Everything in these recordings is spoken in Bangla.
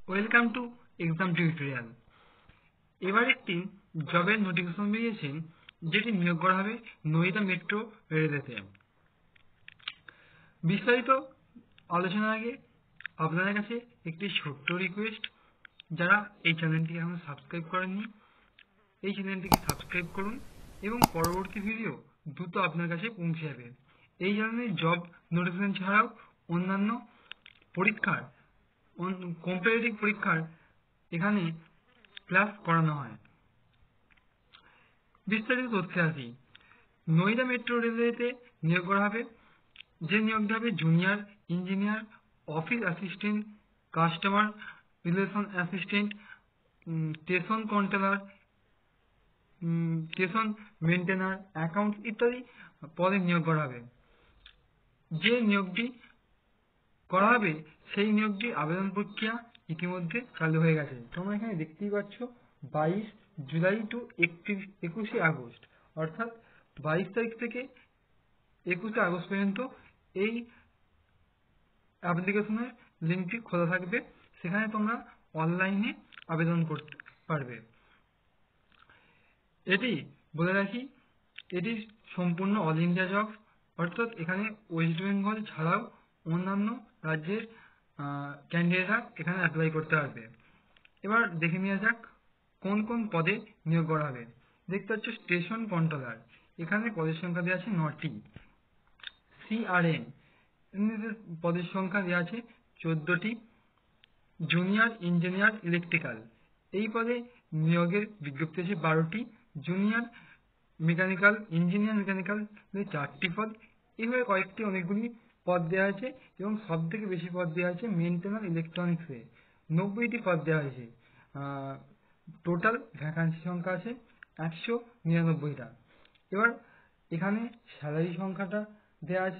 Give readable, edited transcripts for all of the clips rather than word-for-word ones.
Welcome to exam tutorial. এবার একটি জবের নোটিফিকেশন বেরিয়েছে, যেটি নিয়োগ করা হবে নয়ডা মেট্রো রেলওয়েতে। বিস্তারিত আলোচনার আগে আপনাদের কাছে একটি ছোট্ট রিকোয়েস্ট, যারা এই চ্যানেলটিকে এখনো সাবস্ক্রাইব করেননি, এই চ্যানেলটিকে সাবস্ক্রাইব করুন এবং পরবর্তী ভিডিও দ্রুত আপনার কাছে পৌঁছে যাবে। এই ধরনের জব নোটিফিকেশন ছাড়াও অন্যান্য পরীক্ষার, কম্পিটিটিভ পরীক্ষার এখানে ক্লাস করানো হয়। বিস্তারিত তথ্যে আসি। নয়ডা মেট্রো রেলওয়েতে নিয়োগ করা হবে, যে নিয়োগটা হবে junior engineer, office assistant, customer relation assistant, station controller, station maintainer, account ইত্যাদি পদে নিয়োগ করা হবে। যে নিয়োগটি করা হবে সেই নিয়োগটির আবেদন প্রক্রিয়া ইতিমধ্যে চালু হয়ে গেছে। তোমরা এখানে দেখতেই পাচ্ছ 22 জুলাই টু 21শে আগস্ট, অর্থাৎ 22 তারিখ থেকে 21শে আগস্ট পর্যন্ত এই অ্যাপ্লিকেশনের লিঙ্কটি খোলা থাকবে। সেখানে তোমরা অনলাইনে আবেদন করতে পারবে। এটি বলে রাখি, এটি সম্পূর্ণ অল ইন্ডিয়া জব, অর্থাৎ এখানে ওয়েস্ট বেঙ্গল ছাড়াও অন্যান্য রাজ্যের ক্যান্ডিডেটরা এখানে অ্যাপ্লাই করতে পারবে। এবার দেখে নেওয়া যাক কোন কোন পদে নিয়োগ করা হবে। দেখতে পাচ্ছ স্টেশন কন্ট্রোলার, এখানে পদের সংখ্যা দেওয়া আছে 9টি। CRN পদের সংখ্যা দেওয়া আছে 14টি। জুনিয়র ইঞ্জিনিয়ার ইলেকট্রিক্যাল, এই পদে নিয়োগের বিজ্ঞপ্তি আছে 12টি। জুনিয়র মেকানিক্যাল ইঞ্জিনিয়ার মেকানিক্যাল 4টি পদ। এইভাবে কয়েকটি অনেকগুলি পদ দেওয়া আছে এবং সব থেকে বেশি পদ দেওয়া আছে মেনটেনার ইলেকট্রনিক্সে, 90টি পদ দেওয়া হয়েছে। টোটাল ভ্যাকান্সি সংখ্যা আছে 199টা। এবার এখানে স্যালারি সংখ্যাটা দেওয়া আছে।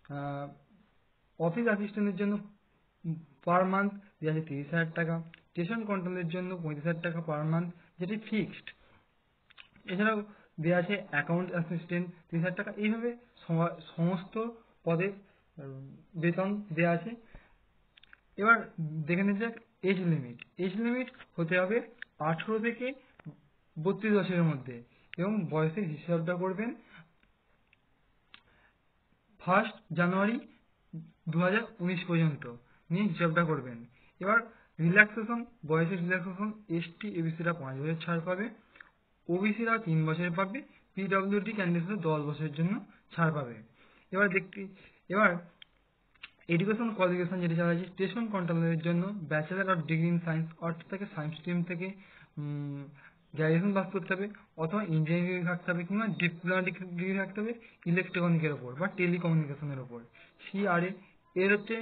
অফিস অ্যাসিস্ট্যান্টের জন্য পার মান্থ দেওয়া আছে 30,000 টাকা, স্টেশন কন্ট্রোলের জন্য 35,000 টাকা পার মান্থ, যেটি ফিক্সড। এছাড়াও দেওয়া আছে অ্যাকাউন্ট অ্যাসিস্ট্যান্ট 30,000 টাকা। এইভাবে সমস্ত পদের বেতন দেওয়া আছে। এবার দেখে নিতে যাক এজ লিমিট। এজ লিমিট হতে হবে 18 থেকে 32 বছরের মধ্যে এবং বয়সের হিসাবটা করবেন 1 জানুয়ারি 2019 পর্যন্ত নিয়ে হিসাবটা করবেন। এবার রিল্যাক্সেশন, বয়সের রিল্যাক্সেশন, এসটি এবিসিরা 5 বছর ছাড় পাবে, ওবিসিরা 3 বছরের পাবে, পিডব্লিউডি ক্যান্ডিডেটরা 10 বছরের জন্য ছাড় পাবে। এবার এডুকেশন কোয়ালিফিকেশন যেটি চাওয়া হয়েছে, স্টেশন কন্ট্রোলারের জন্য bachelor of degree in science, অর্থাৎ তাকে সায়েন্স স্ট্রিম থেকে গ্র্যাজুয়েশন পাস করতে হবে, অথবা ইঞ্জিনিয়ারিং থাকতে হবে, কিংবা ডিপ্লোমা ডিগ্রি থাকতে হবে ইলেকট্রনিক্সের ওপর বা টেলিকমিউনিকেশনের ওপর। CRA এর হচ্ছে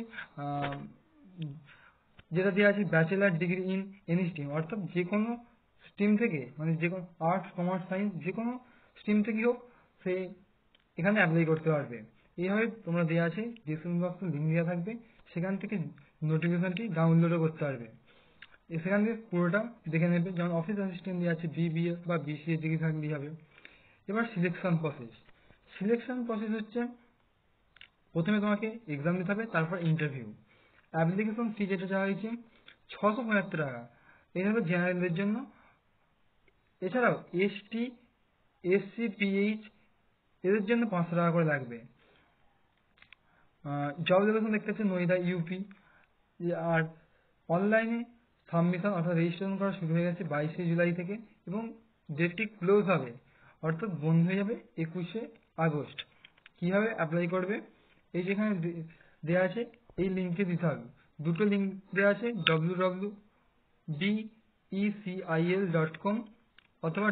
যেটা দেওয়া আছে bachelor degree in any stream, অর্থাৎ যে কোনো স্ট্রিম থেকে, মানে যে কোনো আর্টস কমার্স সায়েন্স যে কোনো স্ট্রিম থেকেই হোক, সে এখানে অ্যাপ্লাই করতে পারবে। এইভাবে তোমরা দেওয়া আছে, ডিসক্রিপশন বক্সে লিঙ্ক দেওয়া থাকবে, সেখান থেকে নোটিফিকেশনটি ডাউনলোডও করতে পারবে। সেখান থেকে পুরোটা দেখে নেবে। যেমন অফিস অ্যাসিস্ট্যান্ট দেওয়া আছে BBA বা BCA ডিগ্রি থাকলেই হবে। এবার সিলেকশন প্রসেস হচ্ছে, প্রথমে তোমাকে এক্সাম দিতে হবে, তারপর ইন্টারভিউ। অ্যাপ্লিকেশন ফি যেটা চাওয়া হয়েছে 675 টাকা, এটা হলো জেনারেলদের জন্য। এছাড়াও ST SC PH এদের জন্য 500 টাকা করে লাগবে। জব লোকেশন দেখতে পাচ্ছি নয়ডা UP। আর অনলাইনে সাবমিশন অর্থাৎ রেজিস্ট্রেশন করা শুরু হয়ে গেছে 22শে জুলাই থেকে, এবং ডেটটি ক্লোজ হবে অর্থাৎ বন্ধ হয়ে যাবে 21শে আগস্ট। কীভাবে অ্যাপ্লাই করবে, এই যেখানে দেওয়া আছে এই লিঙ্কে দিতে হবে। দুটো লিঙ্ক দেওয়া আছে, www.becil.com অথবা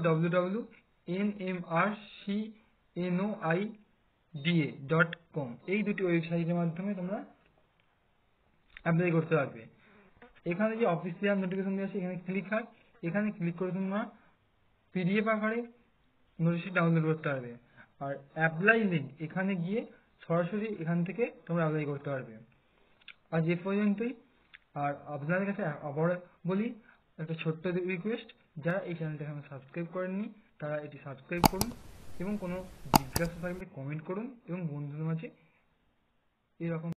www.nmrcnoida.com, এই দুটি ওয়েবসাইটের মাধ্যমে তোমরা অ্যাপ্লাই করতে পারবে। এখানে যে অফিসিয়াল নোটিফিকেশন দেওয়া আছে, এখানে এখানে ক্লিক করে তোমরা PDF আকারে নোটিশটি ডাউনলোড করতে পারবে। আর অ্যাপ্লাই লিঙ্ক, এখানে গিয়ে সরাসরি এখান থেকে তোমরা অ্যাপ্লাই করতে পারবে। আজ এ পর্যন্তই। আর আপনাদের কাছে আবার বলি, একটা ছোট্ট রিকোয়েস্ট, যারা এই চ্যানেলটা এখন সাবস্ক্রাইব করেননি তারা এটি সাবস্ক্রাইব করুন, এবং কোনো জিজ্ঞাসা থাকলে কমেন্ট করুন, এবং বন্ধুদের মাঝে এরকম